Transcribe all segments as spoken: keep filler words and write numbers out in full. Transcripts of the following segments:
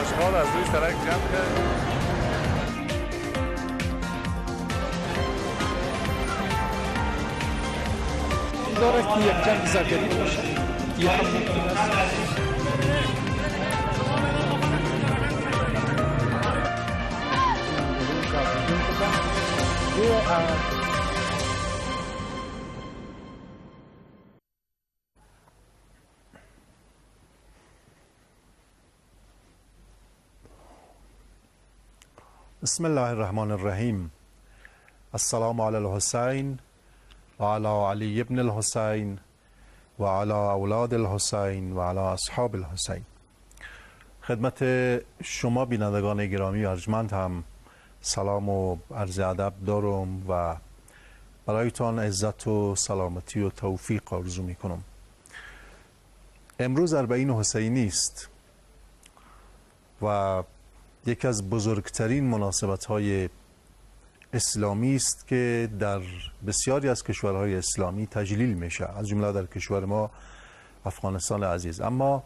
آشغال از روی سرک جمع کرد. داره که یک جنگ زرگری باشه یا هم ممکن است بسم الله الرحمن الرحیم. السلام علی الحسین و علی علی ابن الحسین و علی اولاد الحسین و علی اصحاب الحسین. خدمت شما بینندگان گرامی و ارجمند هم سلام و عرض ادب دارم و برایتان عزت و سلامتی و توفیق آرزو می کنم. امروز اربعین حسینی است و یکی از بزرگترین مناسبت‌های اسلامی است که در بسیاری از کشورهای اسلامی تجلیل میشه، از جمله در کشور ما افغانستان عزیز. اما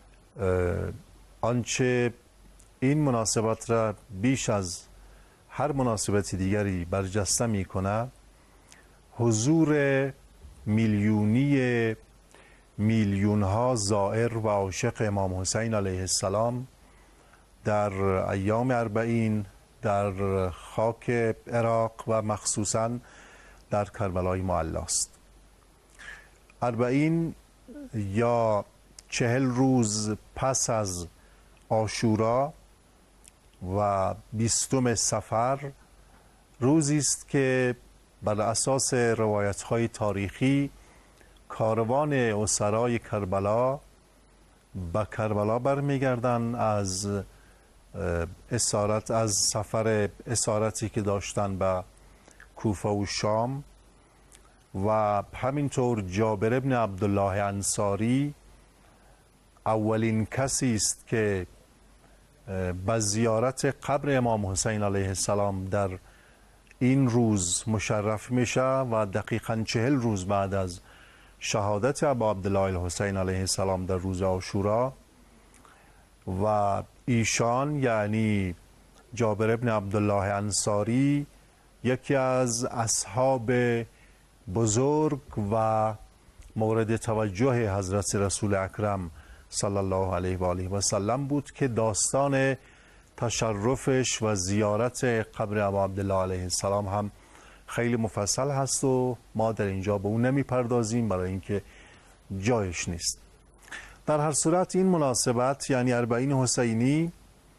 آنچه این مناسبت را بیش از هر مناسبت دیگری برجسته میکنه حضور میلیونی میلیون ها زائر و عاشق امام حسین علیه السلام در ایام اربعین در خاک عراق و مخصوصا در کربلای معلی است. اربعین یا چهل روز پس از عاشورا و بیستم صفر روزی است که بر اساس روایت‌های تاریخی کاروان اسرای کربلا به کربلا برمیگردند از اسارت از سفر اسارتی که داشتن به کوفه و شام و همینطور جابر ابن عبدالله انصاری اولین کسی است که به زیارت قبر امام حسین علیه السلام در این روز مشرف میشه و دقیقاً چهل روز بعد از شهادت ابا عبدالله الحسین علیه السلام در روز عاشورا و ایشان یعنی جابر ابن عبدالله انصاری یکی از اصحاب بزرگ و مورد توجه حضرت رسول اکرم صلی الله علیه و آله و سلم بود که داستان تشرفش و زیارت قبر ابا عبدالله علیه السلام هم خیلی مفصل هست و ما در اینجا به اون نمی پردازیم برای اینکه جایش نیست. در هر صورت این مناسبت یعنی اربعین حسینی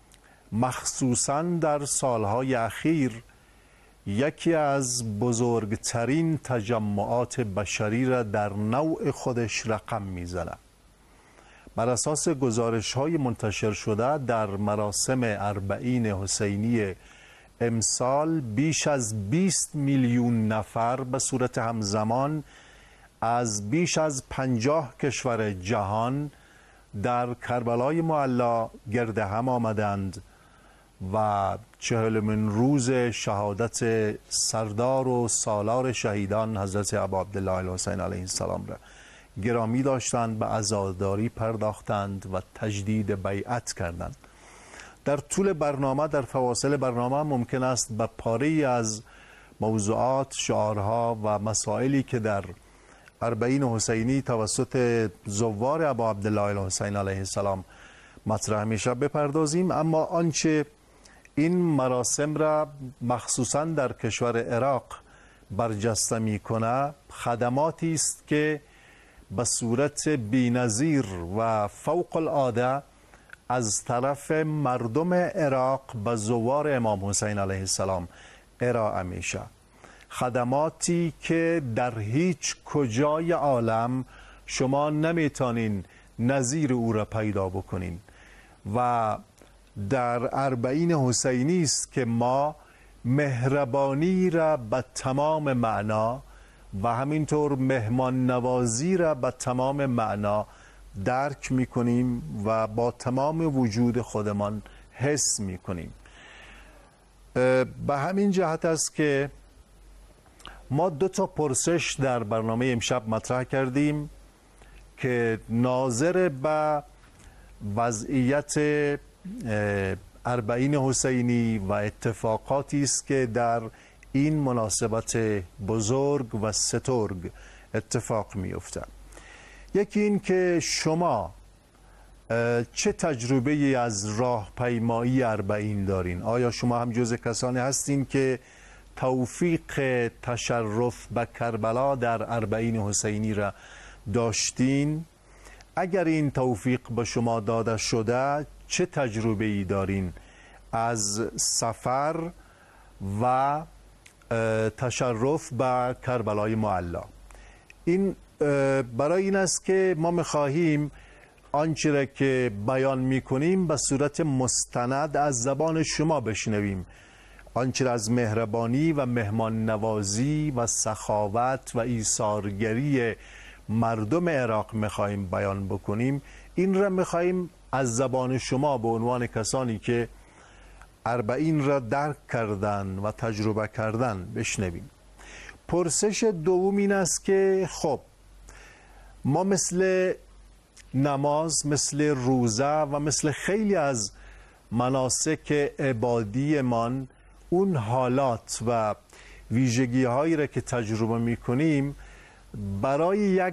مخصوصاً در سالهای اخیر یکی از بزرگترین تجمعات بشری را در نوع خودش رقم میزنه. بر اساس گزارش های منتشر شده در مراسم اربعین حسینی امسال بیش از بیست میلیون نفر به صورت همزمان از بیش از پنجاه کشور جهان در کربلای معلی گرد هم آمدند و چهلمین روز شهادت سردار و سالار شهیدان حضرت ابا عبدالله الحسین علیه السلام را گرامی داشتند، به عزاداری پرداختند و تجدید بیعت کردند. در طول برنامه در فواصل برنامه ممکن است به پاره‌ای از موضوعات، شعارها و مسائلی که در اربعین حسینی توسط زوار ابا عبدالله الحسین علیه السلام مطرح میشه بپردازیم. اما آنچه این مراسم را مخصوصا در کشور عراق برجسته میکنه خدماتی است که به صورت بی‌نظیر و فوق العاده از طرف مردم عراق به زوار امام حسین علیه السلام ارائه میشه. خدماتی که در هیچ کجای عالم شما نمیتونین نظیر او را پیدا بکنین و در اربعین حسینی است که ما مهربانی را به تمام معنا و همینطور مهمان نوازی را به تمام معنا درک میکنیم و با تمام وجود خودمان حس میکنیم. به همین جهت است که ما دو تا پرسش در برنامه امشب مطرح کردیم که ناظر به وضعیت اربعین حسینی و اتفاقاتی است که در این مناسبت بزرگ و سترگ اتفاق می‌افتد. یکی این که شما چه تجربه ای از راهپیمایی اربعین دارین؟ آیا شما هم جز کسانی هستین که توفیق تشرف به کربلا در اربعین حسینی را داشتین؟ اگر این توفیق به شما داده شده چه تجربه ای دارین از سفر و تشرف به کربلای معلی؟ این برای این است که ما می‌خواهیم آنچه را که بیان می‌کنیم به صورت مستند از زبان شما بشنویم، آنچه را از مهربانی و مهمان نوازی و سخاوت و ایثارگری مردم عراق می‌خواهیم بیان بکنیم. این را می‌خواهیم از زبان شما به عنوان کسانی که اربعین را درک کردن و تجربه کردن بشنویم. پرسش دوم این است که خب ما مثل نماز، مثل روزه و مثل خیلی از مناسک عبادی من اون حالات و ویژگی هایی را که تجربه می کنیم برای یک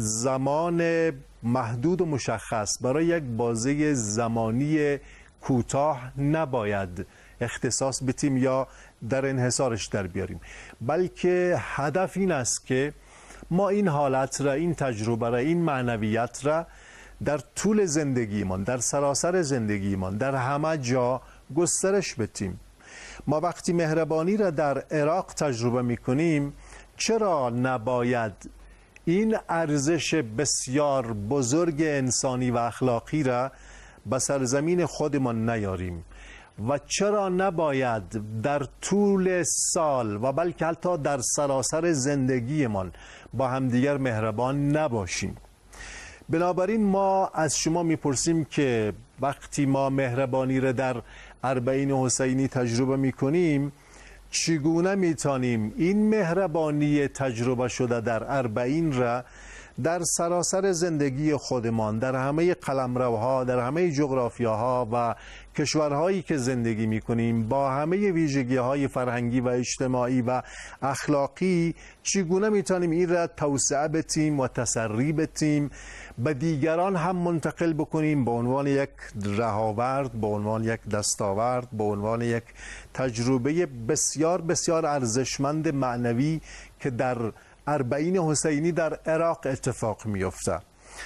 زمان محدود و مشخص، برای یک بازه زمانی کوتاه نباید اختصاص بدیم یا در انحصارش در بیاریم، بلکه هدف این است که ما این حالت را، این تجربه را، این معنویت را در طول زندگیمان، در سراسر زندگیمان، در همه جا گسترش بدیم. ما وقتی مهربانی را در عراق تجربه می کنیم، چرا نباید این ارزش بسیار بزرگ انسانی و اخلاقی را به سرزمین خودمان نیاریم؟ و چرا نباید در طول سال و بلکه حتی در سراسر زندگیمان با همدیگر مهربان نباشیم؟ بنابراین ما از شما میپرسیم که وقتی ما مهربانی را در اربعین حسینی تجربه میکنیم، چگونه میتونیم این مهربانی تجربه شده در اربعین را در سراسر زندگی خودمان، در همه قلمروها، در همه جغرافیاها و کشورهایی که زندگی میکنیم، با همه ویژگی‌های فرهنگی و اجتماعی و اخلاقی، چگونه میتونیم این را توسعه بدیم و تسری بدیم، به دیگران هم منتقل بکنیم به عنوان یک رهاورد، به عنوان یک دستاورد، به عنوان یک تجربه بسیار بسیار ارزشمند معنوی که در اربعین حسینی در عراق اتفاق میفته.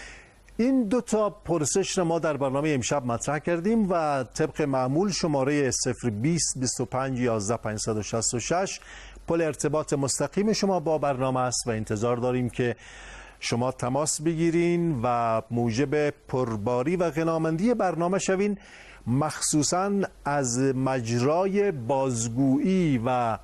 این دو تا پرسش را ما در برنامه امشب مطرح کردیم و طبق معمول شماره صفر بیست بیست و پنج یازده پانصد و شصت و شش پل ارتباط مستقیم شما با برنامه است و انتظار داریم که شما تماس بگیرین و موجب پرباری و غنامندی برنامه شوین، مخصوصاً از مجرای بازگویی و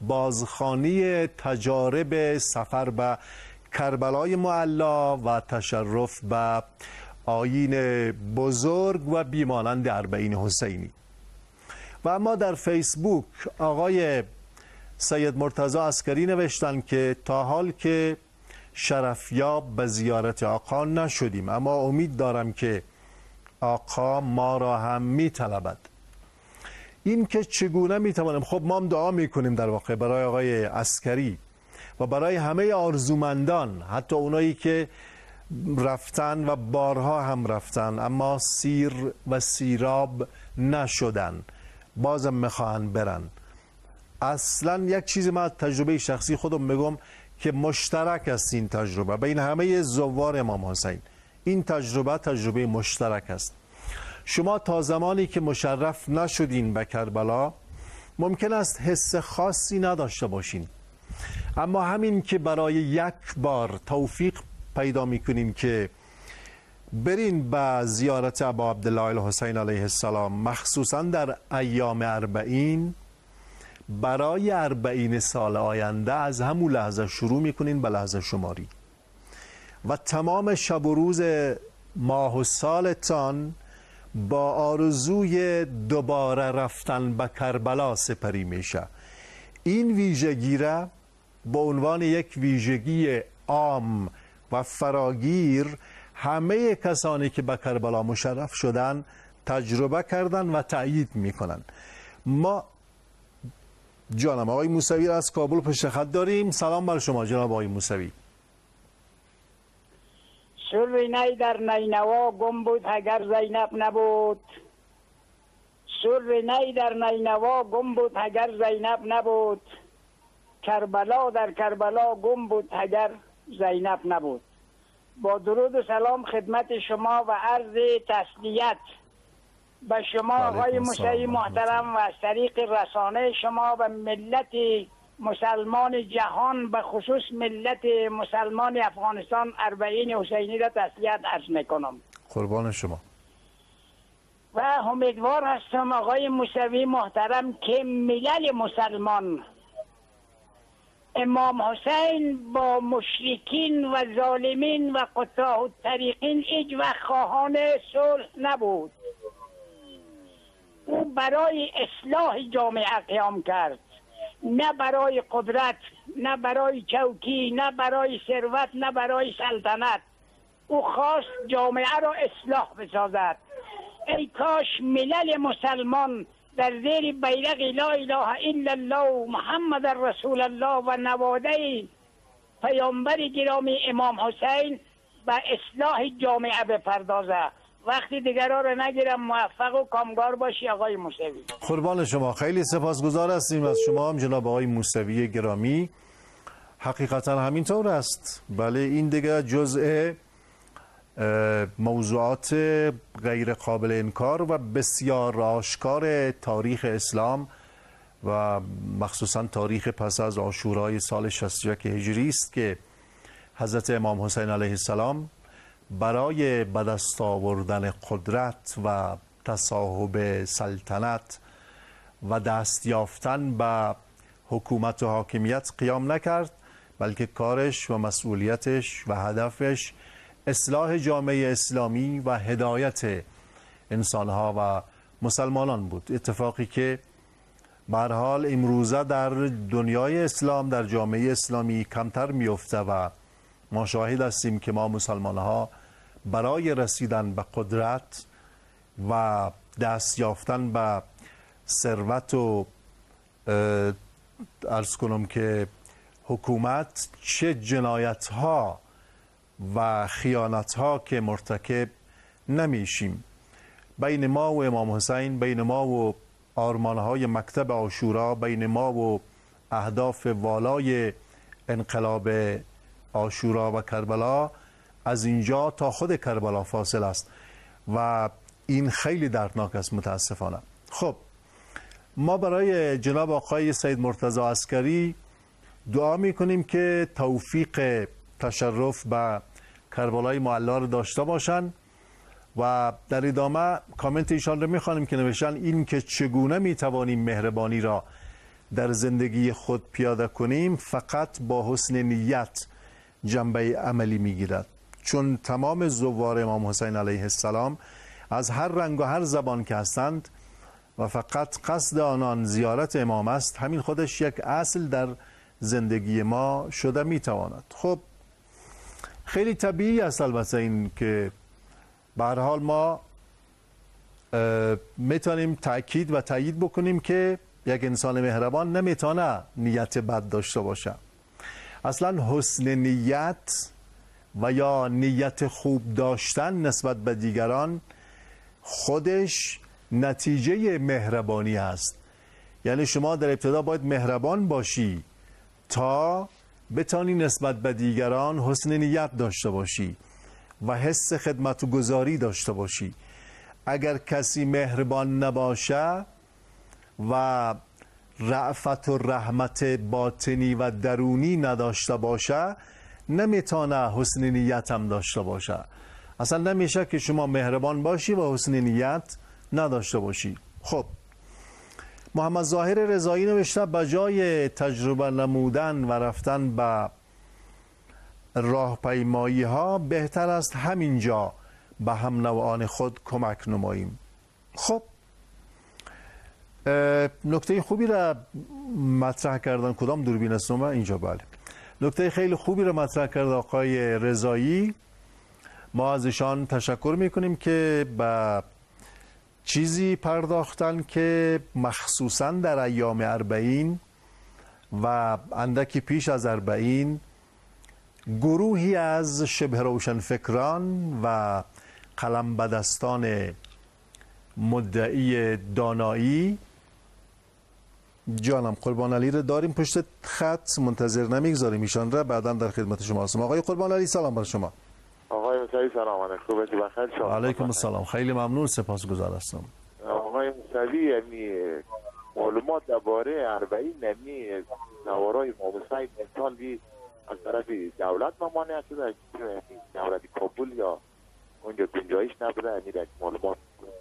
بازخوانی تجارب سفر به کربلای معلی و تشرف به آیین بزرگ و بیمانند اربعین حسینی. و اما در فیسبوک آقای سید مرتضی عسکری نوشتن که تا حال که شرفیاب به زیارت آقا نشدیم، اما امید دارم که آقا ما را هم می طلبد. این که چگونه می توانیم، خب ما هم دعا می کنیم در واقع برای آقای عسکری و برای همه آرزومندان، حتی اونایی که رفتن و بارها هم رفتن اما سیر و سیراب نشدن، بازم میخواهن برن. اصلا یک چیزی من تجربه شخصی خودم میگم که مشترک است این تجربه بین همه زوار امام حسین. این تجربه تجربه مشترک است. شما تا زمانی که مشرف نشدین به کربلا ممکن است حس خاصی نداشته باشین، اما همین که برای یک بار توفیق پیدا میکنین که برین به زیارت ابا عبدالله الحسین علیه السلام، مخصوصا در ایام اربعین، برای اربعین سال آینده از همون لحظه شروع میکنین به لحظه شماری و تمام شب و روز ماه و سالتان با آرزوی دوباره رفتن به کربلا سپری میشه. این ویژگی را به عنوان یک ویژگی عام و فراگیر همه کسانی که به کربلا مشرف شدن تجربه کردن و تأیید میکنن. ما جانم آقای موسوی را از کابل پشت خط داریم. سلام بر شما جناب آقای موسوی. سروی نی در نینوا گم بود اگر زینب نبود، سروی نی در نینوا گم بود اگر زینب نبود، کربلا در کربلا گم بود اگر زینب نبود. با درود و سلام خدمت شما و عرض تسلیت به شما آقای موسوی محترم و از طریق رسانه شما و ملت مسلمان جهان به خصوص ملت مسلمان افغانستان اربعین حسینی را تسلیت عرض میکنم. قربان شما. و امیدوار هستم آقای موسوی محترم که ملل مسلمان امام حسین با مشرکین و ظالمین و قطاع الطریقین هیچ وقت خواهان صلح نبود. او برای اصلاح جامعه قیام کرد، نه برای قدرت، نه برای چوکی، نه برای ثروت، نه برای سلطنت. او خواست جامعه را اصلاح بسازد. ای کاش ملل مسلمان در زیر بیرق لا اله الا الله محمد رسول الله و نواده پیامبر گرامی امام حسین به اصلاح جامعه بپردازد. وقتی دیگران را نگیرم. موفق و کامگار باشی آقای موسوی. قربان شما، خیلی سپاسگزار هستیم از شما هم جناب آقای موسوی گرامی. حقیقتا همینطور است. بله، این دیگه جزء موضوعات غیر قابل انکار و بسیار آشکار تاریخ اسلام و مخصوصا تاریخ پس از عاشورای سال شصت و یک هجری است که حضرت امام حسین علیه السلام برای به دست آوردن قدرت و تصاحب سلطنت و دست یافتن به حکومت و حاکمیت قیام نکرد، بلکه کارش و مسئولیتش و هدفش اصلاح جامعه اسلامی و هدایت انسانها و مسلمانان بود. اتفاقی که به هر حال امروزه در دنیای اسلام، در جامعه اسلامی کمتر میفته و ما شاهد هستیم که ما مسلمانها برای رسیدن به قدرت و دست یافتن به ثروت و عرض کنم که حکومت چه جنایت ها و خیانت ها که مرتکب نمیشیم. بین ما و امام حسین، بین ما و آرمان های مکتب عاشورا، بین ما و اهداف والای انقلاب عاشورا و کربلا از اینجا تا خود کربلا فاصل است و این خیلی دردناک است متاسفانه. خب ما برای جناب آقای سید مرتضی عسکری دعا میکنیم که توفیق تشرف به کربلای معلا رو داشته باشن و در ادامه کامنت ایشان رو میخوانیم که نوشتن این که چگونه میتوانیم مهربانی را در زندگی خود پیاده کنیم فقط با حسن نیت جنبه عملی میگیرد، چون تمام زوار امام حسین علیه السلام از هر رنگ و هر زبان که هستند و فقط قصد آنان زیارت امام است، همین خودش یک اصل در زندگی ما شده میتواند. خب خیلی طبیعی است البته این که به هر حال ما میتونیم تأکید و تایید بکنیم که یک انسان مهربان نمیتونه نیت بد داشته باشه. اصلا حسن نیت و یا نیت خوب داشتن نسبت به دیگران خودش نتیجه مهربانی است. یعنی شما در ابتدا باید مهربان باشی تا بتانی نسبت به دیگران حسن نیت داشته باشی و حس خدمت و گذاری داشته باشی. اگر کسی مهربان نباشه و رأفت و رحمت باطنی و درونی نداشته باشه نمیتونه حسن نیت هم داشته باشه. اصلا نمیشه که شما مهربان باشی و حسن نیت نداشته باشی. خب محمد ظاهر رضایی نوشته بجای تجربه نمودن و رفتن به راهپیمایی ها بهتر است همینجا به هم نوعان خود کمک نماییم. خب نکته خوبی را مطرح کردن. کدام دوربین است نومه؟ اینجا. بله، نکته خیلی خوبی را مطرح کرد آقای رضایی. ما از ایشان تشکر میکنیم که به چیزی پرداختن که مخصوصا در ایام اربعین و اندکی پیش از اربعین گروهی از شبه روشنفکران و قلمبدستان مدعی دانایی، جانم قربان علی رو داریم پشت خط، منتظر نمیگذاریم ایشان را، بعدا در خدمت شما هستم. آقای قربان علی سلام بر شما. آقای موسوی سلام علیکم. خوبه بخیر شما؟ علیکم السلام، خیلی ممنون، سپاسگزار هستم. آقای موسوی یعنی معلومات درباره اربعین یعنی نوارای موسوی مثالی از طرف دولت ممانعت شده، یعنی دولت کابل یا اونجا گنجایش نبوده، یعنی یک معلومات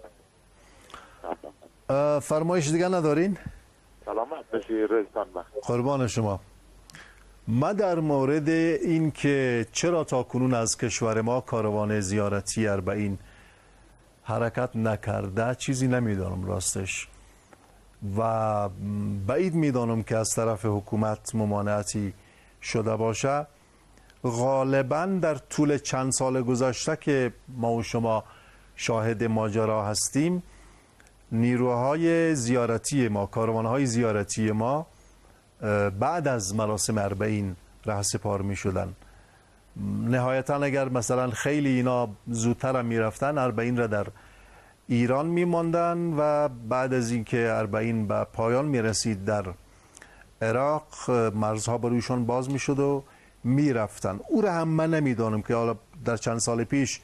فرمایش دیگه ندارین؟ سلامت باشی، روزتان بخیر. قربان شما. ما در مورد این که چرا تا کنون از کشور ما کاروان زیارتی اربعین حرکت نکرده چیزی نمیدانم راستش، و بعید میدانم که از طرف حکومت ممانعتی شده باشه. غالبا در طول چند سال گذشته که ما و شما شاهد ماجرا هستیم، نیروهای زیارتی ما، کاروانهای زیارتی ما بعد از مراسم اربعین رهسپار می شدن. نهایتا اگر مثلا خیلی اینا زودتر هم می رفتن، اربعین را در ایران می ماندن و بعد از اینکه اربعین به پایان می رسید در عراق، مرزها برویشون باز می شد و می رفتن. او را هم من نمی دانم که حالا در چند سال پیش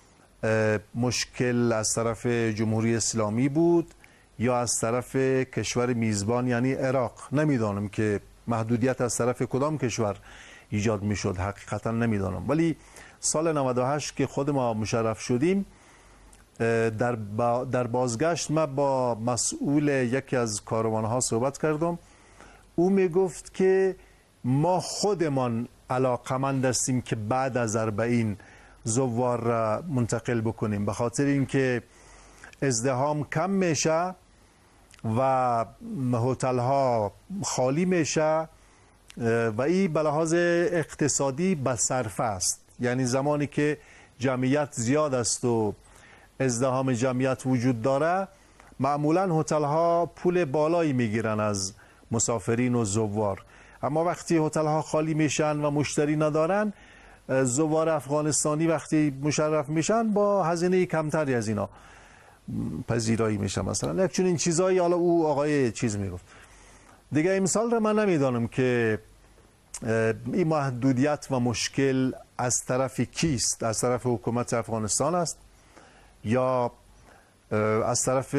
مشکل از طرف جمهوری اسلامی بود یا از طرف کشور میزبان یعنی عراق. نمیدانم که محدودیت از طرف کدام کشور ایجاد میشد، حقیقتا نمیدانم. ولی سال نود و هشت که خود ما مشرف شدیم، در, با در بازگشت ما با مسئول یکی از کاروانها صحبت کردم. او میگفت که ما خودمان علاقمند هستیم که بعد از اربعین زوار را منتقل بکنیم، به خاطر اینکه ازدحام کم میشه و هتل ها خالی میشه و این به لحاظ اقتصادی بصرفه است. یعنی زمانی که جمعیت زیاد است و ازدحام جمعیت وجود داره، معمولا هتل ها پول بالایی میگیرن از مسافرین و زوار. اما وقتی هتل ها خالی میشن و مشتری ندارن، زوار افغانستانی وقتی مشرف میشن با هزینه کمتری از اینا پذیرایی میشن. مثلا یک چنین چیزایی حالا او آقای چیز میگفت دیگه. امسال را من نمیدانم که این محدودیت و مشکل از طرف کیست، از طرف حکومت افغانستان است یا از طرف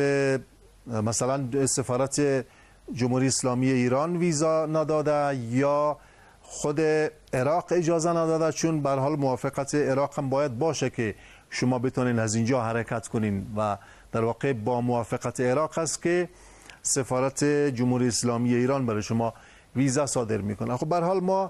مثلا سفارت جمهوری اسلامی ایران ویزا نداده یا خود عراق اجازه نداده، چون به هر حال موافقت عراق هم باید باشه که شما بتونین از اینجا حرکت کنین و در واقع با موافقت عراق است که سفارت جمهوری اسلامی ایران برای شما ویزا صادر میکنه. خب به هر حال ما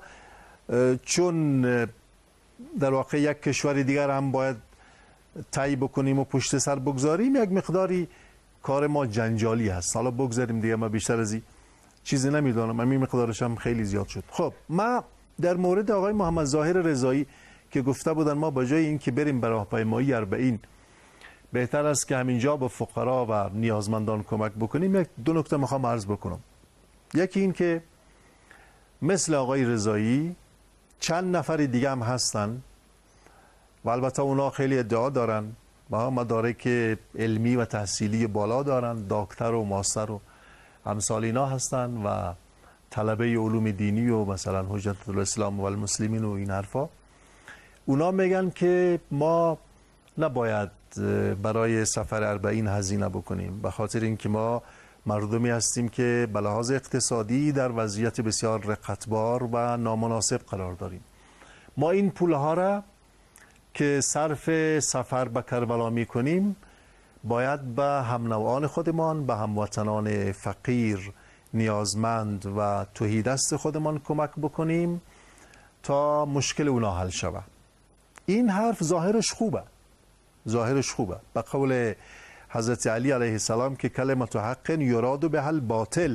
چون در واقع یک کشور دیگر هم باید طی بکنیم و پشت سر بگذاریم، یک مقداری کار ما جنجالی هست. حالا بگذاریم دیگه، ما بیشتر از این چیزی نمیدانم، همین مقدارش هم خیلی زیاد شد. خب ما در مورد آقای محمد ظاهر رضایی که گفته بودن ما با جای این که بریم به راهپیمایی اربعین بهتر است که همینجا به فقرا و نیازمندان کمک بکنیم، یک دو نکته میخوام عرض بکنم. یکی این که مثل آقای رضایی چند نفر دیگه هم هستن و البته اونا خیلی ادعا دارن و مدارک علمی و تحصیلی بالا دارن، دکتر و ماستر و امثال اینا هستن و طلبه علوم دینی و مثلا حجت الاسلام و المسلمین و این حرفا. اونا میگن که ما نباید برای سفر اربعین هزینه بکنیم، به خاطر اینکه ما مردمی هستیم که به لحاظ اقتصادی در وضعیت بسیار رقتبار و نامناسب قرار داریم. ما این پولها را که صرف سفر به کربلا میکنیم باید به هم نوعان خودمان، به هموطنان فقیر، نیازمند و تهیدست خودمان کمک بکنیم تا مشکل اونا حل شود. این حرف ظاهرش خوبه، ظاهرش خوبه. به قول حضرت علی علیه السلام که کلمت حق یراد به حل باطل،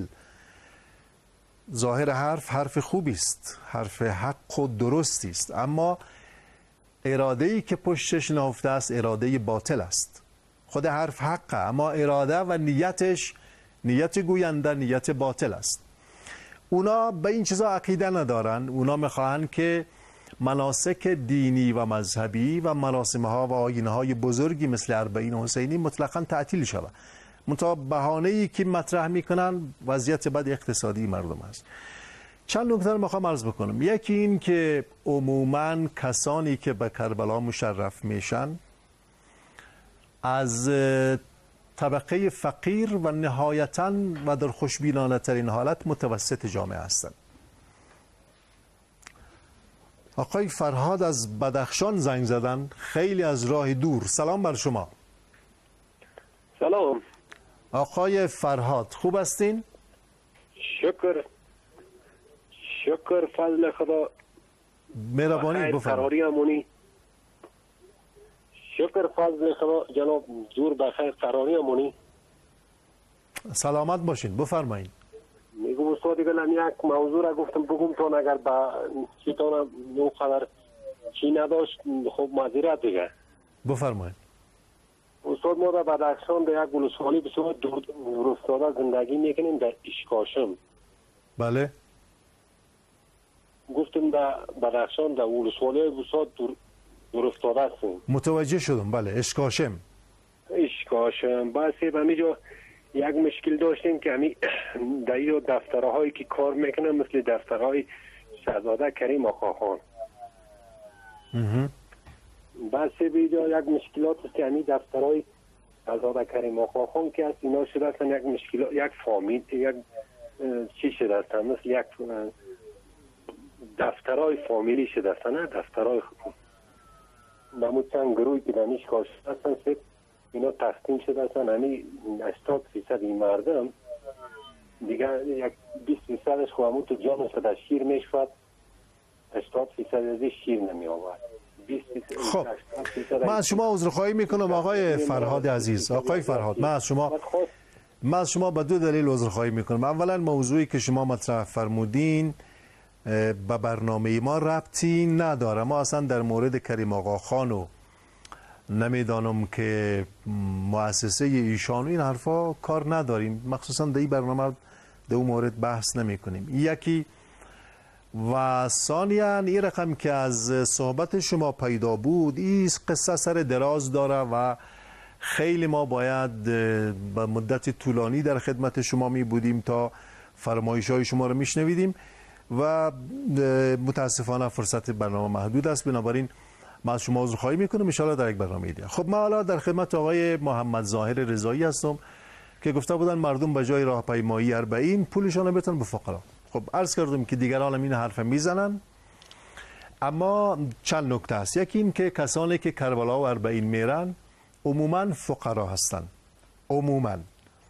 ظاهر حرف حرف خوبی است، حرف حق و درستی است، اما اراده‌ای که پشتش نهفته است اراده باطل است. خود حرف حقه، اما اراده و نیتش نیت گوینده نیت باطل است. اونا به این چیزا عقیده ندارن. اونا میخواهند که مناسک دینی و مذهبی و مراسمها و آیین‌های بزرگی مثل اربعین حسینی مطلقاً تعطیل شود. منتها بهانه‌ای که مطرح میکنن وضعیت بد اقتصادی مردم است. چند نکته رو میخوام عرض بکنم. یکی این که عموماً کسانی که به کربلا مشرف میشن از طبقه فقیر و نهایتاً و در خوشبینانه ترین حالت متوسط جامعه هستند. آقای فرهاد از بدخشان زنگ زدن، خیلی از راه دور. سلام بر شما. سلام آقای فرهاد، خوب هستین؟ شکر شکر فضل خدا. مهربانی بفرمایید. قراری امونی. شکر فضل خدا جناب، زور بخیر قراری امونی. سلامت باشین، بفرمایید. میگم استاد دیگه یک موضوع را گفتم بگم تا اگر با چیتون نو خبر چی نداشت خب معذرت دیگه. بفرمایید. استاد ما در بدخشان در یک ولسوالی بسیار دور افتاده زندگی میکنیم در اشکاشم. بله. گفتم در بدخشان در ولسوالی بسیار دور دور افتاده هستیم. متوجه شدم. بله، اشکاشم. اشکاشم باسی به میجا یک مشکل داشتیم که همی در این دفترهایی که کار میکنن مثل دفترهای شهزاده کریم آقا خان. باسی بیجا یک مشکلات است که همی دفترهای شهزاده کریم آقا خان که است اینا شده هستن یک مشکلات یک فامیل یک چی شده هستن مثل یک دفترهای فامیلی شده هستن نه دفترهای نمو چند گروهی که دمیش کار شده هستن سب اینا تقسیم شده هستن همی هشتاد فیصد این مردم دیگه یک بیست فیصدش خوامون تو جان شده شیر میشود، هشتاد فیصد از شیر نمی آورد. خب من از شما عذرخواهی میکنم آقای فرهاد عزیز. آقای فرهاد من از شما من از شما به دو دلیل عذرخواهی میکنم. اولا موضوعی که شما مطرح فرمودین به برنامه ما ربطی نداره. ما اصلا در مورد کریم آقا خان و نمیدانم که مؤسسه ایشان این حرفا کار نداریم، مخصوصا در این برنامه در اون مورد بحث نمی کنیم. یکی و ثانیاً این رقم که از صحبت شما پیدا بود این قصه سر دراز داره و خیلی ما باید به مدت طولانی در خدمت شما می بودیم تا فرمایش های شما رو می شنویدیم و متاسفانه فرصت برنامه محدود است. بنابراین من از شما عذرخواهی میکنم، ان شاءالله در یک برنامه دیگه. خب من حالا در خدمت آقای محمد ظاهر رضایی هستم که گفته بودن مردم به جای راهپیمایی اربعین پولشون رو بدن به فقرا. خب عرض کردم که دیگران هم این حرف میزنن، اما چند نکته است. یکی این که کسانی که کربلا و اربعین میرن عموما فقرا هستن، عموما.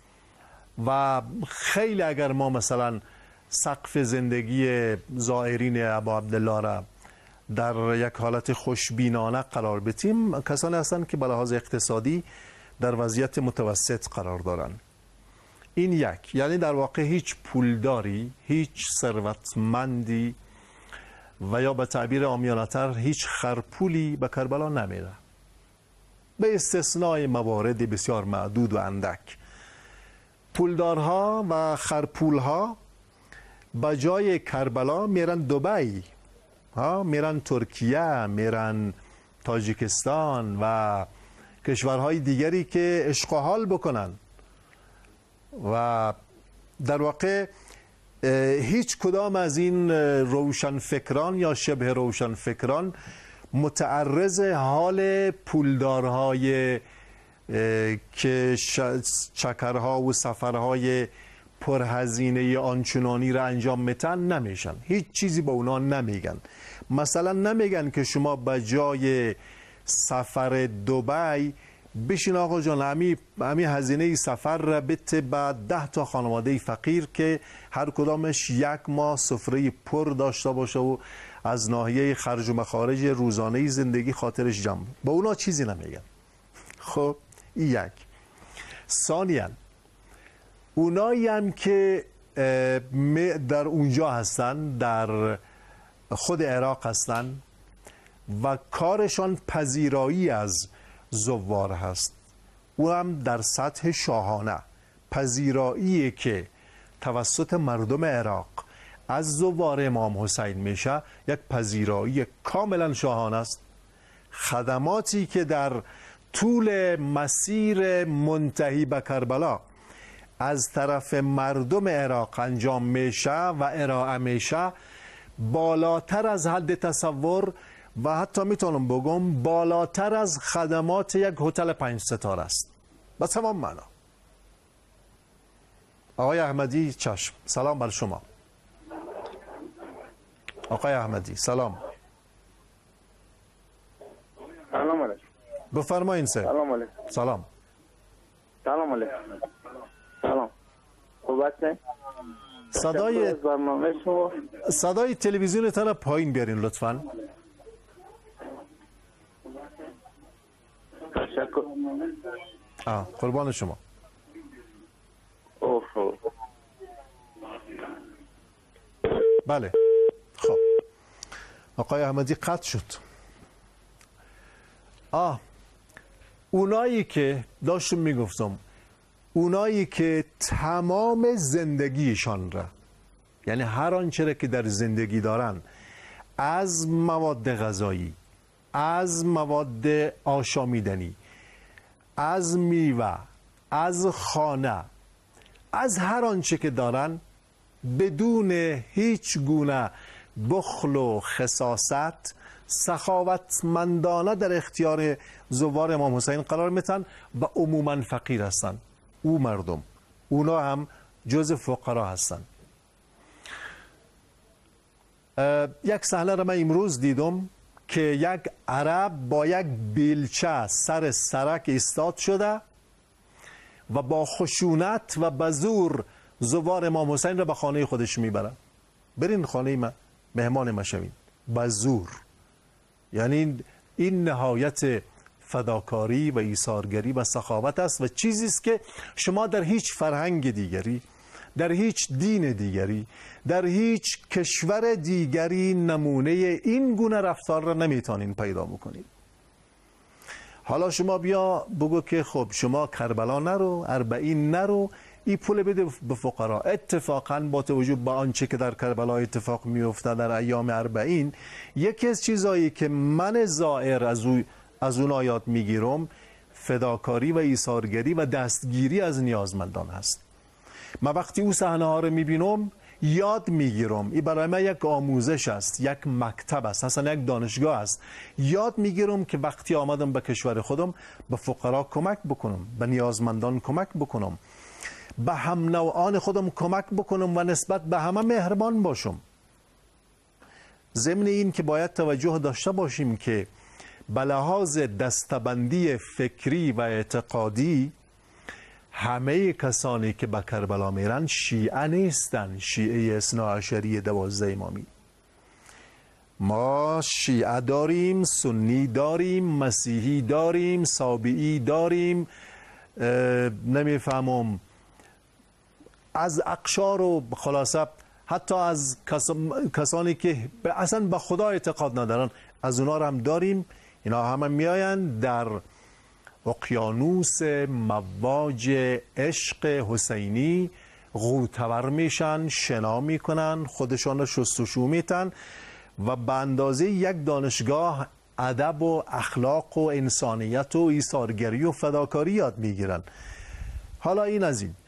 و خیلی اگر ما مثلا سقف زندگی زائرین ابا عبدالله را در یک حالت خوشبینانه قرار بدیم، کسانی هستند که به لحاظ اقتصادی در وضعیت متوسط قرار دارند. این یک، یعنی در واقع هیچ پولداری، هیچ ثروتمندی و یا به تعبیر عامیانه‌تر هیچ خرپولی به کربلا نمیره، به استثنای موارد بسیار معدود و اندک. پولدارها و خرپولها به جای کربلا میرن دبی، ها میرن ترکیه، میرن تاجیکستان و کشورهای دیگری که عشق و حال بکنن و در واقع هیچ کدام از این روشنفکران یا شبه روشنفکران متعرض حال پولدارهای که چکرها و سفرهای پرهزینه آنچنانی را انجام میتن نمیشن. هیچ چیزی به اونا نمیگن. مثلا نمیگن که شما به جای سفر دبی بشین آقا جان همی همی هزینه سفر را بده به ده تا خانواده فقیر که هر کدامش یک ماه سفره پر داشته باشه و از ناحیه خرج و مخارج روزانه زندگی خاطرش جمع. به اونا چیزی نمیگن. خب این یک. ثانیاً اونایی هم که در اونجا هستن، در خود عراق هستن و کارشان پذیرایی از زوار هست او هم در سطح شاهانه. پذیرایی که توسط مردم عراق از زوار امام حسین میشه یک پذیرایی کاملا شاهانه است. خدماتی که در طول مسیر منتهی به کربلا از طرف مردم عراق انجام میشه و ارائه میشه بالاتر از حد تصور و حتی میتونم بگم بالاتر از خدمات یک هتل پنج ستاره است به تمام معنا. آقای احمدی چشم، سلام بر شما. آقای احمدی سلام. سلام علیکم. بفرمایید سر. سلام علیکم. سلام. سلام علیکم. سلام. خوب هستین؟ صدای برنامه شما صدای تلویزیونتون رو پایین بیارین لطفاً. تشکر. آه قربان شما. اوه اوه. بله خب آقای احمدی قطع شد. آه اونایی که داشتم میگفتم اونایی که تمام زندگیشان را، یعنی هر آنچه که در زندگی دارن، از مواد غذایی، از مواد آشامیدنی، از میوه، از خانه، از هر آنچه که دارن، بدون هیچ گونه بخل و خساست سخاوتمندانه در اختیار زوار امام حسین قرار میتن و عموما فقیر هستن. او مردم اونا هم جز فقرا هستن. یک صحنه را من امروز دیدم که یک عرب با یک بیلچه سر سرک ایستاد شده و با خشونت و بزور زوار امام حسین را به خانه خودش میبره. برین خانه من، مهمان ما شوین. بزور، یعنی این نهایت فداکاری و ایثارگری و سخاوت است و چیزی است که شما در هیچ فرهنگ دیگری، در هیچ دین دیگری، در هیچ کشور دیگری نمونه این گونه رفتار را نمیتونین پیدا بکنید. حالا شما بیا بگو که خب شما کربلا نرو، اربعین نرو، این پول بده به فقرا. اتفاقا با توجه به آنچه که در کربلا اتفاق میفته در ایام اربعین، یکی از چیزایی که من زائر از او از اونها یاد میگیرم فداکاری و ایثارگری و دستگیری از نیازمندان هست. من وقتی او صحنه ها رو میبینم یاد میگیرم. این برای من یک آموزش است، یک مکتب است، اصلا یک دانشگاه است. یاد میگیرم که وقتی آمدم به کشور خودم به فقرا کمک بکنم، به نیازمندان کمک بکنم، به هم نوعان خودم کمک بکنم و نسبت به همه مهربان باشم. ضمن این که باید توجه داشته باشیم که به لحاظ دستبندی فکری و اعتقادی همه کسانی که به کربلا میرن شیعه نیستن، شیعه اثنا عشری دوازده امامی. ما شیعه داریم، سنی داریم، مسیحی داریم، سابعی داریم، نمیفهمم از اقشار و خلاصه حتی از کسانی که اصلا به خدا اعتقاد ندارن از اونا هم داریم. اینا همه میاین در اقیانوس مواج عشق حسینی غوطه‌ور میشن، شنا میکنن، خودشان رو شستشو میتن و به اندازه یک دانشگاه ادب و اخلاق و انسانیت و ایثارگری و فداکاری یاد میگیرن. حالا این از این.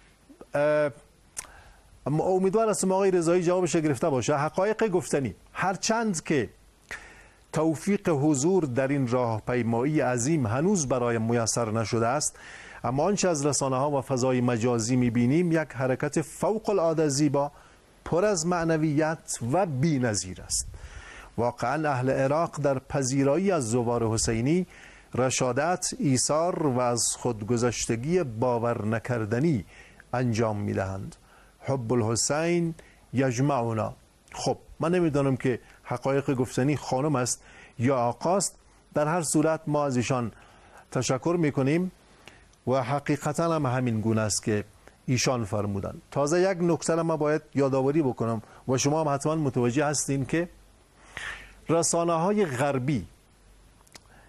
امیدوار هستم آقای رضایی جوابش گرفته باشه. حقایق گفتنی، هرچند که توفیق حضور در این راهپیمایی عظیم هنوز برای میسر نشده است، اما آنچه از رسانه ها و فضای مجازی میبینیم یک حرکت فوق العاده زیبا، پر از معنویت و بی‌نظیر است. واقعا اهل عراق در پذیرایی از زوار حسینی رشادت، ایثار و از خودگذشتگی باور نکردنی انجام میدهند. حب الحسین یجمعنا. خب من نمیدانم که حقایق گفتنی خانم است یا آقاست. در هر صورت ما از ایشان تشکر میکنیم و حقیقتا هم همین گونه است که ایشان فرمودن. تازه یک نکته ما باید یادآوری بکنم و شما هم حتما متوجه هستین که رسانه های غربی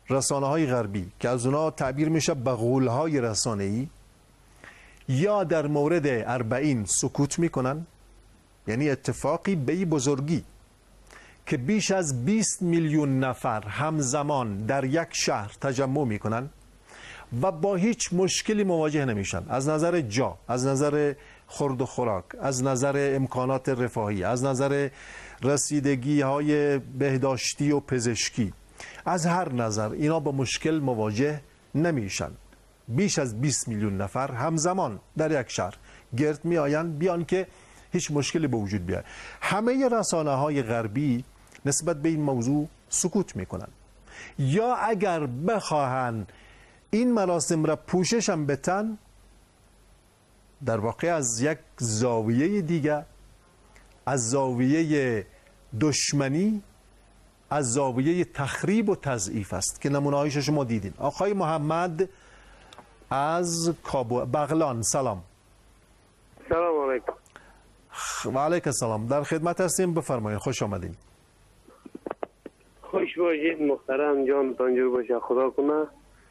رسانه های غربی که از اونا تعبیر میشه به غول های رسانه ای، یا در مورد اربعین سکوت میکنن، یعنی اتفاقی به این بزرگی که بیش از بیست میلیون نفر همزمان در یک شهر تجمع میکنن و با هیچ مشکلی مواجه نمیشن، از نظر جا، از نظر خورد و خوراک، از نظر امکانات رفاهی، از نظر رسیدگی های بهداشتی و پزشکی، از هر نظر اینا با مشکل مواجه نمیشن. بیش از بیست میلیون نفر همزمان در یک شهر گرد می آیند بیان که هیچ مشکلی به وجود بیاد. همه رسانه های غربی نسبت به این موضوع سکوت میکنن، یا اگر بخواهند این مراسم را پوشش هم بتن، در واقع از یک زاویه دیگه، از زاویه دشمنی، از زاویه تخریب و تضعیف است که نمونه‌هایش شما دیدین. آقای محمد از کابل بغلان، سلام. سلام علیکم. و علیک السلام، در خدمت هستیم، بفرمایید، خوش آمدین. خوش باشید محترم، جانتان جور باشه، خدا کنه.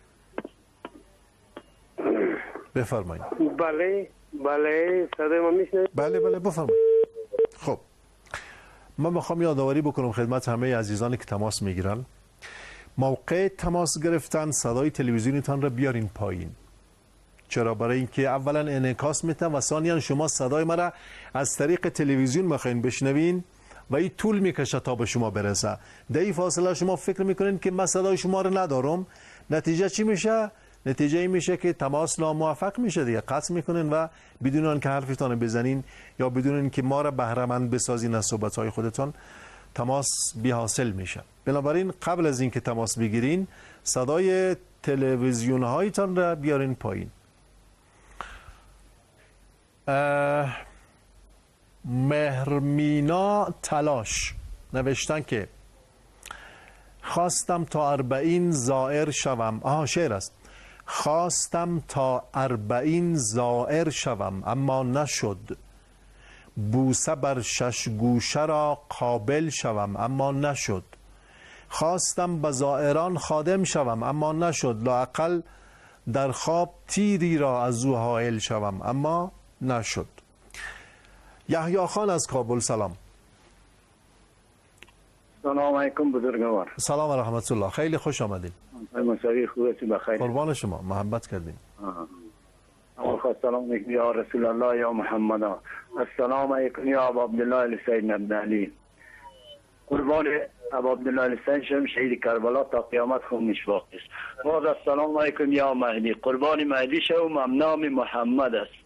بفرمایید. بله بله صدای ما میشنوید؟ بله بله بفرمایید. خب من میخوام یادآوری بکنم خدمت همه عزیزانی که تماس میگیرن، موقع تماس گرفتن صدای تلویزیونتان را بیارین پایین. چرا؟ برای اینکه اولا انعکاس میتن و ثانیا شما صدای مرا از طریق تلویزیون میخواین بشنوین و این طول میکشه تا به شما برسه. در این فاصله شما فکر میکنین که من صدای شما رو ندارم، نتیجه چی میشه؟ نتیجه این میشه که تماس ناموفق میشه دیگه، قطع میکنین و بدون آنکه حرفتان بزنین یا بدون اینکه ما را بهره مند بسازین از صحبت‌های خودتان، تماس بی حاصل میشه. بنابراین قبل از اینکه تماس بگیرین صدای تلویزیون هایتان را بیارین پایین. مهرمینا تلاش نوشتن که خواستم تا اربعین زائر شوم. آها شعر است. خواستم تا اربعین زائر شوم اما نشد، بوسه بر شش گوشه را قابل شوم اما نشد، خواستم به زائران خادم شوم اما نشد، لااقل در خواب تیری را از او حائل شوم اما نشد. یحیی خان از کابل، سلام. سلام علیکم بزرگوار. سلام و رحمت الله، خیلی خوش آمدید. مساوی خوبتی بخیر. قربان شما، محبت کردیم. آقا سلام علیکم یا رسول الله یا محمد. السلام علیکم یا ابو عبدالله الحسین ابن علی. قربان ابو عبدالله الحسین شم، شهید کربلا، تا قیامت خون مشواق است. باز السلام علیکم یا مهدی. قربان مهدی شوم، نام محمد است.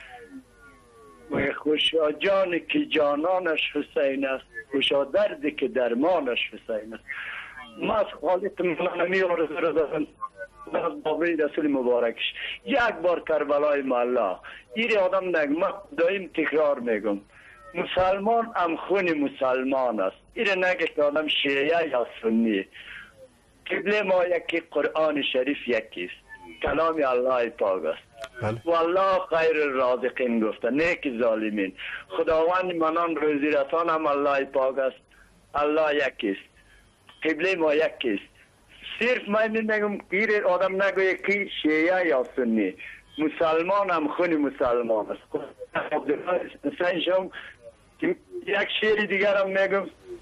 و خوشا جانی که جانانش حسین است، خوشا دردی که درمانش حسین است. ما از خالق مولانا آرزو را دارم از بابای رسول مبارکش یک بار کربلای مولا. این آدم نگم دایم تکرار میگم، مسلمان هم خون مسلمان است. این نگه که آدم شیعه یا سنی. قبله ما یکی، قرآن شریف یکیست، کلام الله پاک است. والله خیر الرازقین گفته، نیک ظالمین. خداوند منان روزی رسان هم الله پاک است. الله یکیست، قبله ما یکیست. صرف من میگم گیر آدم نگویه که شیعه یا سنی، مسلمان هم خون مسلمان است. حسین شم یک شعر دیگر هم میگم.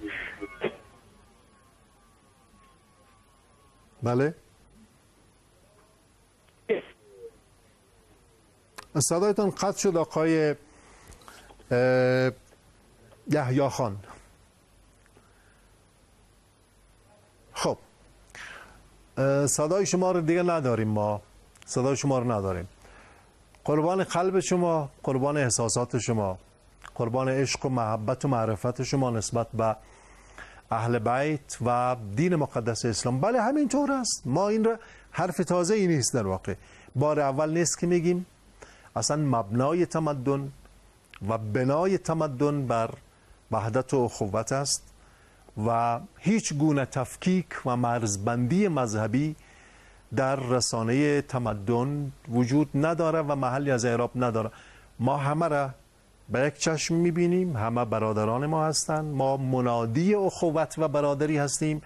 بله صدایتان قطع شد آقای یحیی خان. خب صدای شما رو دیگه نداریم، ما صدای شما رو نداریم. قربان قلب شما، قربان احساسات شما، قربان عشق و محبت و معرفت شما نسبت به اهل بیت و دین مقدس اسلام. بله همینطور است. ما این را حرف تازه ای نیست، در واقع بار اول نیست که میگیم. اصلا مبنای تمدن و بنای تمدن بر وحدت و اخوت است و هیچ گونه تفکیک و مرزبندی مذهبی در رسانه تمدن وجود نداره و محلی از اعراب نداره. ما همه را به یک چشم میبینیم، همه برادران ما هستند، ما منادی اخوت و برادری هستیم.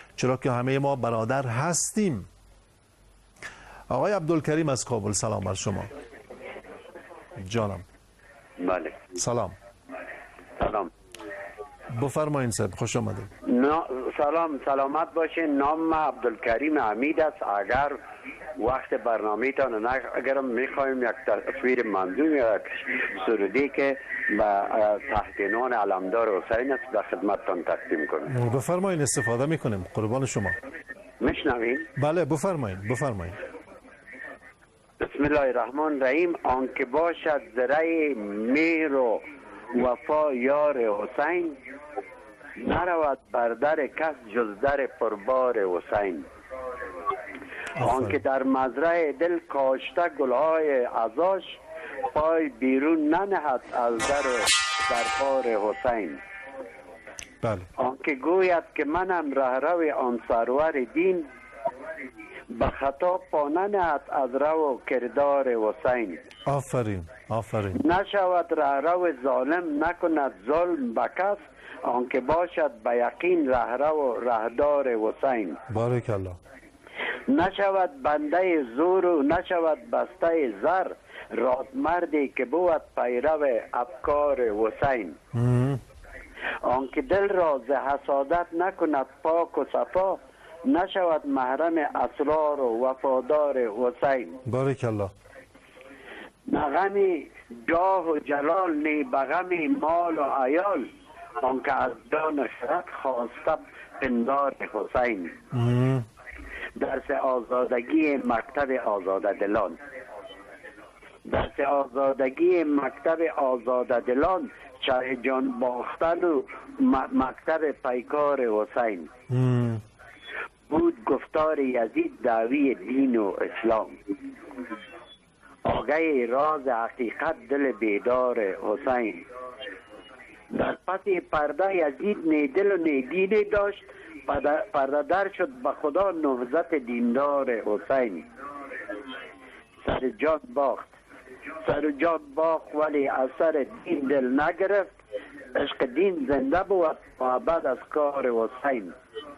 چرا که همه ما برادر هستیم. آقای عبدالکریم از کابل، سلام بر شما. جانم. بله سلام. سلام. بفرمایید صاحب، خوش آمدید. نا... سلام، سلامت باشین. نام عبدالکریم حمید است. اگر وقت برنامه تان اگر میخوایم یک تصویر منظوم یا یک سرودی که به تحسینان علمدار حسین است در خدمتتان تقدیم کنیم. بفرمایید، استفاده میکنیم، قربان شما. میشنوین؟ بله بفرمایید بفرمایید. بسم الله الرحمن الرحیم. آنکه باشد زره مهر و وفا یار حسین، نرود بر در کس جز در پربار حسین. آنکه در مزرعه دل کاشته گلهای عزاش، پای بیرون ننهد از در و دربار حسین. بله. آنکه گوید که منم رهرو آن سرور دین، به خطا پا ننهد از رو و کردار حسین. آفرین آفرین. نشود رهرو ظالم، نکند ظلم به کس، آنکه باشد به یقین رهرو و رهدار حسین. بارک الله. نشود بنده زور و نشود بسته زر، رادمردی که بود پیرو افکار حسین. آنکه دل را ز حسادت نکند پاک و صفا، نشود محرم اسرار و وفادار حسین. بارک الله. نغمی جاه و جلال نی بغمی مال و عیال، آنکه از جان خرد خواسته پندار حسین. درس آزادگی مکتب آزاده دلان. درس آزادگی مکتب آزاده دلان، شرح جان باختن و مکتب پیکار حسین. بود گفتار یزید دعوی دین و اسلام، آگه راز حقیقت دل بیدار حسین. در پس پرده یزید نی دل و نی دینی داشت، پرده در شد به خدا نهضت دیندار حسین. سر جان باخت سر جان باخت ولی اثر دین دل نگرفت، عشق دین زنده بود معبد از کار حسین.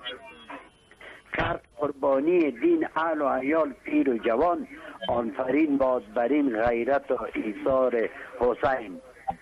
کرد قربانی دین اهل و عیال پیر و جوان، آفرین باد بر این غیرت و ایثار حسین.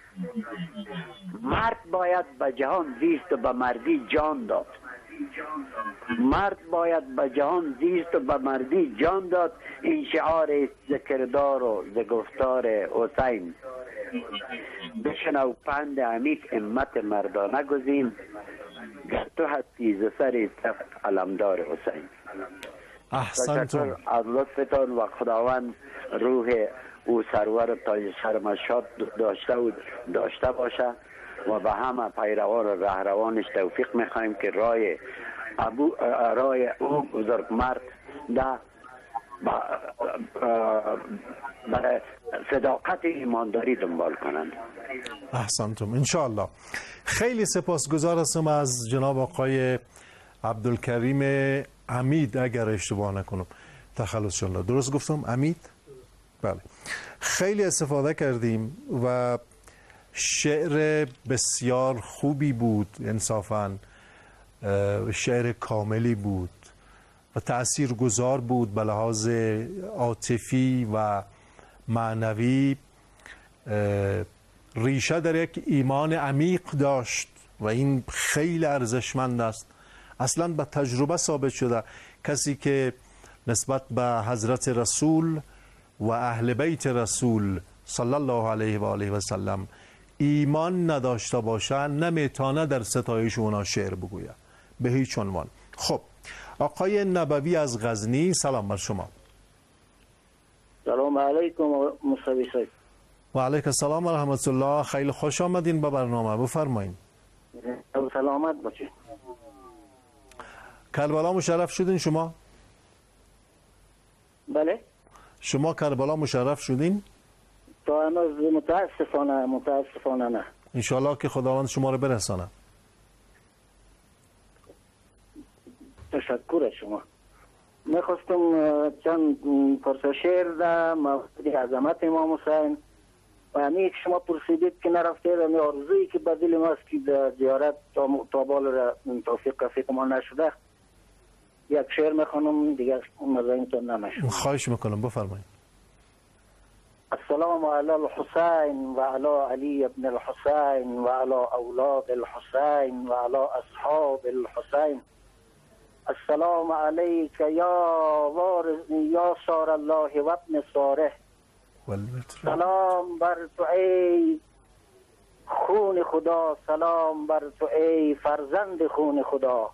مرد باید به جهان زیست و به مردی جان داد. مرد باید به جهان زیست و به مردی جان داد، این شعار است ز کردار و ز گفتار حسین. بشنو پند عمیق همت مردانه گزین، گر تو هستی ز سر صف علمدار حسین. احسنتم. از لطفتان و خداوند روح او سرور تاج سرمشاد داشته و داشته باشه و به همه پیروان و رهروانش توفیق میخوایم که راه ابو راه او بزرگ مرد ده برای صداقت ایمانداری دنبال کنند. احسنتم انشاءالله. خیلی سپاسگزار هستم از جناب آقای عبدالکریم حمید، اگر اشتباه نکنم تخلص شد. درست گفتم حمید؟ بله. خیلی استفاده کردیم و شعر بسیار خوبی بود، انصافاً شعر کاملی بود و تأثیر گذار بود به لحاظ عاطفی و معنوی. ریشه در یک ایمان عمیق داشت و این خیلی ارزشمند است. اصلا به تجربه ثابت شده کسی که نسبت به حضرت رسول و اهل بیت رسول صلی الله علیه و آله و سلم ایمان نداشته باشه نمیتونه در ستایش اونا شعر بگوید به هیچ عنوان. خب آقای نبوی از غزنی، سلام بر شما. سلام علیکم مصطفی صاحب. و علیک السلام و رحمت الله. خیلی خوش آمدین به برنامه، بفرمایید. سلامت باشید. کربلا مشرف شدین شما؟ بله. شما کربلا مشرف شدین؟ تا هنوز متاسفانه متاسفانه نه. انشاءالله که خداوند شما رو برسانه. تشکر از شما. میخواستم چند پرسش شعر در مورد عظمت امام حسین و همین که شما پرسیدید که نرفتید، همین آرزویی که به دل ماست که در زیارت تا بال را توفیق رفیق ما نشده یک شعر میخونم دیگه مزاحمتون نمیشم. خواهش میکنم بفرمایید. السلام علی الحسین و علی علی ابن الحسین و علی اولاد الحسین و علی اصحاب الحسین. السلام علیک یا وارث یا صار الله و ابن صالح. سلام بر تو ای خون خدا، سلام بر تو ای فرزند خون خدا.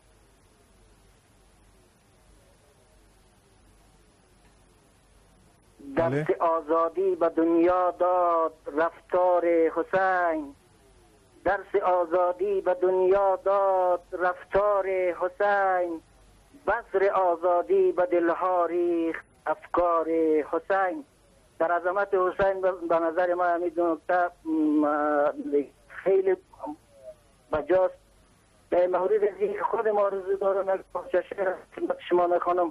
دست آزادی به دنیا داد رفتار حسین، درس آزادی به دنیا داد رفتار حسین، بذر آزادی به دلها ریخت افکار حسین. در عظمت حسین به نظر ما همین نکته خیلی بجاست. به مورد اینکه خود ما آرزو دارم یک پارچه شعر خدمت شما میخوانم.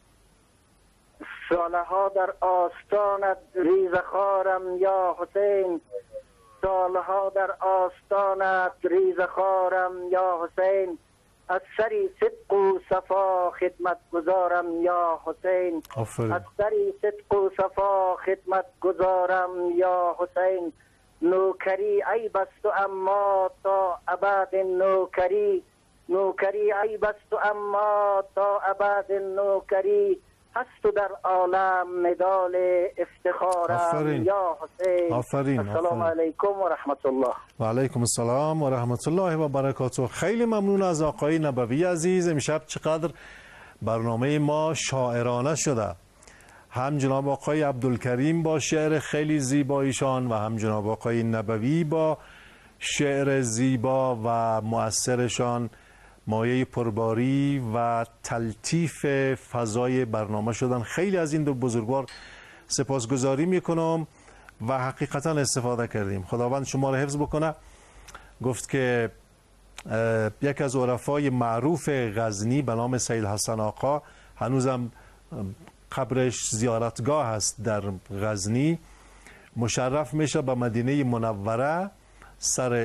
سالها در آستانت ریز خارم یا حسین، سالها در آستانت ریز خارم یا حسین، از سری صدق و صفا خدمت گزارم یا حسین. آفرین. از سری صدق و صفا خدمت گزارم یا حسین. نوکری عیب است و اما تا ابد نوکری، نوکری عیب است و اما تا ابد نوکری، هست و در عالم مدال افتخارم آفرین. یا حسین. آفرین. السلام علیکم و رحمت الله. و علیکم السلام و رحمت الله و برکاته. خیلی ممنون از آقای نبوی عزیز. امشب چقدر برنامه ما شاعرانه شده. هم جناب آقای عبدالکریم با شعر خیلی زیبایشان و هم جناب آقای نبوی با شعر زیبا و مؤثرشان مایه پرباری و تلطیف فضای برنامه شدن. خیلی از این دو بزرگوار سپاسگزاری میکنم و حقیقتا استفاده کردیم. خداوند شما را حفظ بکنه. گفت که یک از عرفای معروف غزنی به نام سید حسن آقا، هنوزم قبرش زیارتگاه هست در غزنی، مشرف میشه به مدینه منوره. سر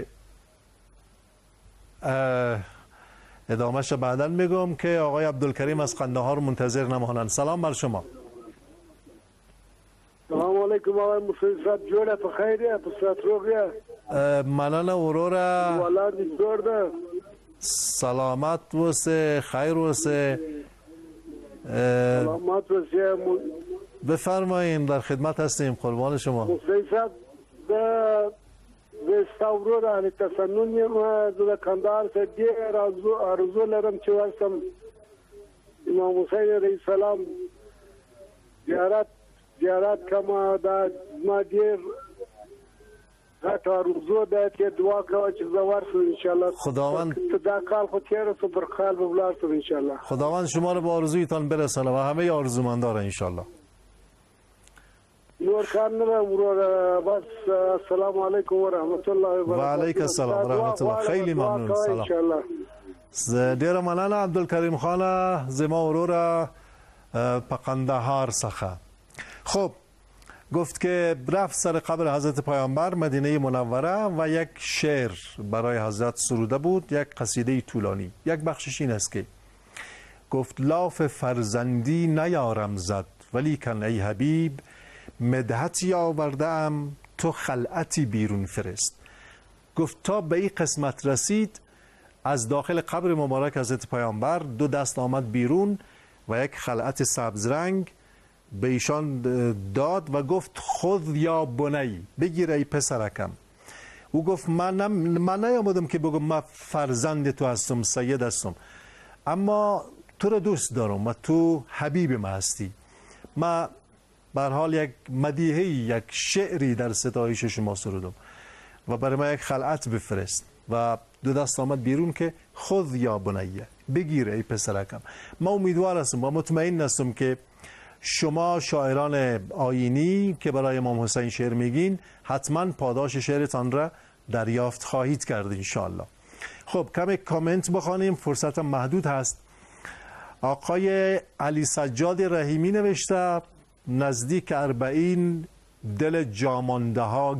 ادامهش بعداً میگم که آقای عبدالکریم از قندهار منتظر نمانند. سلام بر شما. سلام علیکم آقای مسعود صاحب، جوړه په خیر یې، په صحت روغ یې؟ مننه وروره، والله دې جوړ ده، سلامت وسه، خیر وسه. سلامت وسه. بفرمایید، در خدمت هستیم، قربان شما. مسعود صاحب د زه ستا ورور علي تسنن یم، زه د کندهار څخه ډېر آرزو لرم چې ورشم امام حسین علیه السلام زیارت زیارت کما. دا زما ډېر غټ آرزو ده چې دعا کوه چې زه ورشم انشاءالله. خداوند دا کال خو تېره شو، پر کال به ولاړ شم انشاءالله. خداوند شما رو به آرزویتان برسانه و همه آرزومندان انشاءالله. نور کار نه ورور، بس السلام علیکم و رحمت الله و برکاته. و علیک السلام و رحمت الله. خیلی ممنون. سلام. ډیر مننه عبدالکریم خان زما ورور په قندهار څخه. خب گفت که رفت سر قبر حضرت پیامبر مدینه منوره و یک شعر برای حضرت سروده بود، یک قصیده طولانی. یک بخشش این است که گفت لاف فرزندی نیارم زد ولیکن ای حبیب، مدحتی آورده ام تو خلعتی بیرون فرست. گفت تا به این قسمت رسید از داخل قبر مبارک حضرت پیامبر دو دست آمد بیرون و یک خلعت سبز رنگ به ایشان داد و گفت خود یا بنی، بگیر ای پسرکم. او گفت من من نیامدم که بگم من فرزند تو هستم، سید هستم، اما تو رو دوست دارم و تو حبیب ما هستی. من به هر حال یک مدیحه، یک شعری در ستایش شما سرودم و برای ما یک خلعت بفرست. و دو دست آمد بیرون که خود یا بنیه، بگیر ای پسرکم. ما امیدوار هستم و مطمئن هستم که شما شاعران آیینی که برای امام حسین شعر میگین حتما پاداش شعرتان را دریافت خواهید کرد انشاءالله. خب کمی کامنت بخوانیم، فرصت محدود هست. آقای علی سجاد رحیمی نوشته نزدیک اربعین دل جامانده ها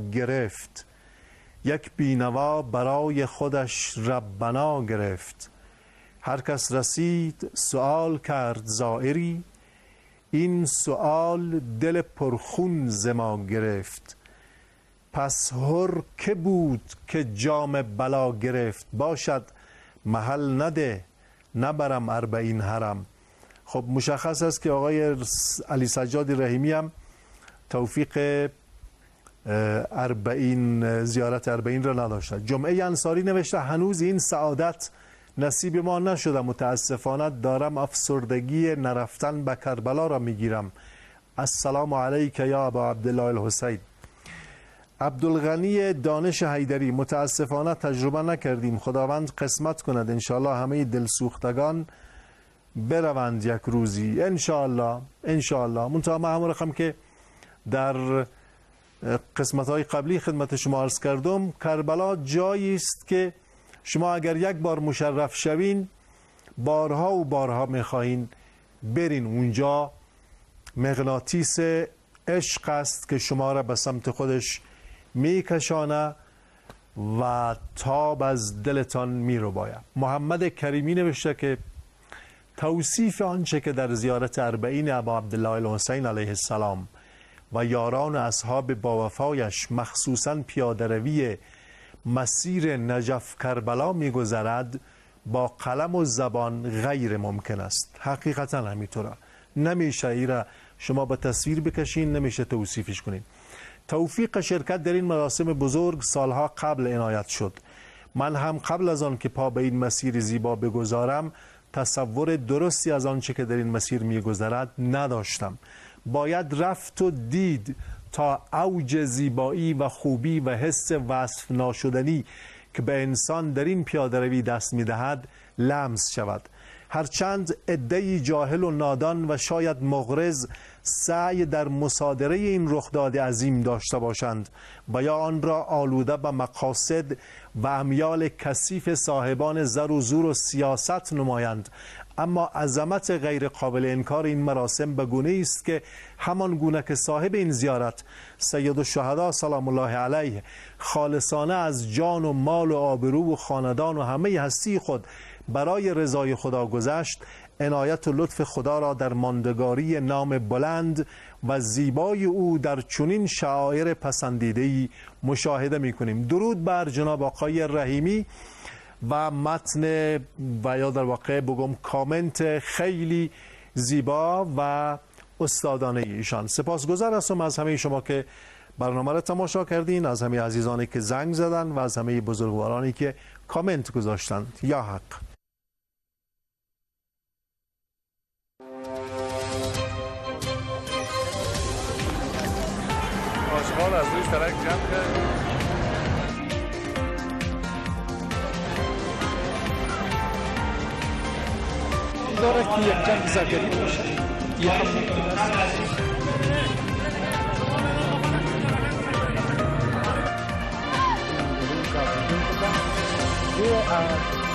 یک بینوا برای خودش ربنا گرفت. هر کس رسید سؤال کرد زائری، این سؤال دل پرخون ز ما گرفت. پس هر که بود که جام بلا گرفت، باشد محل نده نبرم اربعین حرم. خب مشخص است که آقای علی سجاد رحیمی هم توفیق اربعین زیارت اربعین را نداشتند. جمعه انصاری نوشته هنوز این سعادت نصیب ما نشده، متاسفانه دارم افسردگی نرفتن به کربلا را میگیرم. السلام علیک یا ابا عبدالله الحسین. عبدالغنی دانش حیدری متاسفانه تجربه نکردیم، خداوند قسمت کند انشاءالله همه دلسوختگان بروند یک روزی انشاءالله انشاءالله. منتها من همون رقم که در قسمت های قبلی خدمت شما عرض کردم، کربلا جایی است که شما اگر یک بار مشرف شوین بارها و بارها میخواهین برین اونجا. مغناطیس عشق است که شما را به سمت خودش میکشانه و تاب از دلتان میرباید. محمد کریمی نوشته که توصیف آنچه که در زیارت اربعین ابا عبدالله الحسین علیه السلام و یاران اصحاب باوفایش مخصوصاً پیاده‌روی مسیر نجف کربلا میگذرد با قلم و زبان غیر ممکن است. حقیقتا همینطوره، نمیشه ایره شما به تصویر بکشین، نمیشه توصیفش کنین. توفیق شرکت در این مراسم بزرگ سالها قبل عنایت شد. من هم قبل از آن که پا به این مسیر زیبا بگذارم تصور درستی از آنچه که در این مسیر میگذرد نداشتم. باید رفت و دید تا اوج زیبایی و خوبی و حس وصف ناشدنی که به انسان در این پیاده‌روی دست می‌دهد لمس شود. هرچند عده‌ای جاهل و نادان و شاید مغرض سعی در مصادره این رخداد عظیم داشته باشند و یا آن را آلوده به مقاصد و امیال کثیف صاحبان زر و زور و سیاست نمایند، اما عظمت غیر قابل انکار این مراسم به گونه است که همان گونه که صاحب این زیارت سید الشهدا سلام الله علیه خالصانه از جان و مال و آبرو و خاندان و همه هستی خود برای رضای خدا گذشت، عنایت و لطف خدا را در ماندگاری نام بلند و زیبای او در چنین شعائر پسندیده‌ای مشاهده می‌کنیم. درود بر جناب آقای رحیمی و متن و یا در واقع بگم کامنت خیلی زیبا و استادانه ایشان. سپاسگزار هستم از همه شما که برنامه را تماشا کردین، از همه عزیزانی که زنگ زدن و از همه بزرگوارانی که کامنت گذاشتند. یا حق. آشغال از روی سرک جمع کرد. داره که یک جنگ زرگری باشه، یه هم ممکن است.